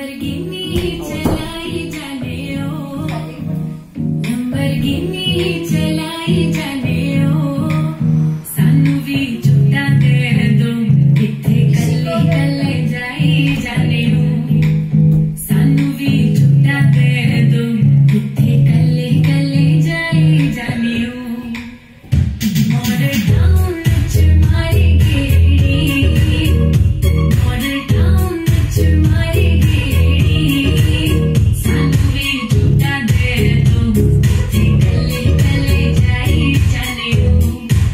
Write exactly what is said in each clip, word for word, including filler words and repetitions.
Lamborghini चलाई जाने ओ, Lamborghini चलाई जाने ओ, सानू भी झूठा दे दो, किथे कल्ले कल्ले जाई जाने ओ, सानू भी झूठा दे दो, किथे कल्ले कल्ले जाई जाने ओ। मॉडल टाउन च मारी गेड़ी, मॉडल टाउन च मारी गेड़ी, सानू भी झूठा दे दो, किथे कल्ले कल्ले जाई जाने ओ।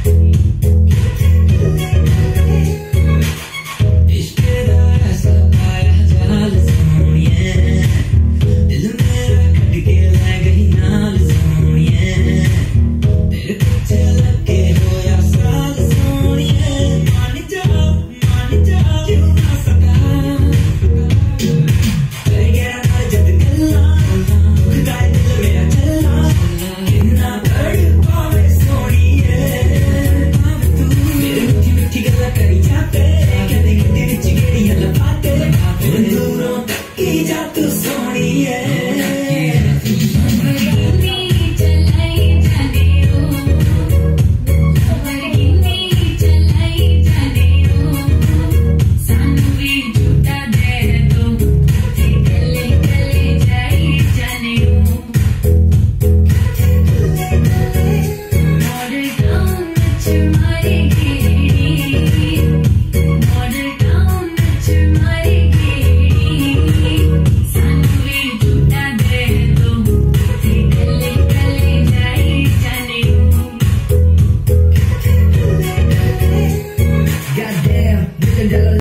इश्क दा ऐसा पाया जाल सोनिए, दिल मेरा कट के लै गई नाल सोनिए, तेरे पिछे लगे होया साल सोनिए, मान जा मान जा क्यों ना सका, कर गया ना जद गल्ला, खुदा दिल मेरा चला, किन्ना बड़ पावे सोनिए, तू मेरे मिठी मिठी गल्ला करी जाते, कहते कहते विच गेड़ियां लपाते, दूरों तक्की जा तू सोनिए। लंबरगिनी चलाई जाने ओ, लंबरगिनी चलाई जाने ओ, सानू भी झूठा दे दो, किथे कल्ले कल्ले जाई जाने ओ। मॉडल टाउन च मारी गेड़ी, मॉडल टाउन च मारी गेड़ी, सानू भी झूठा दे दो, किथे कल्ले कल्ले जाई जाने ओ। Goddamn, million dollar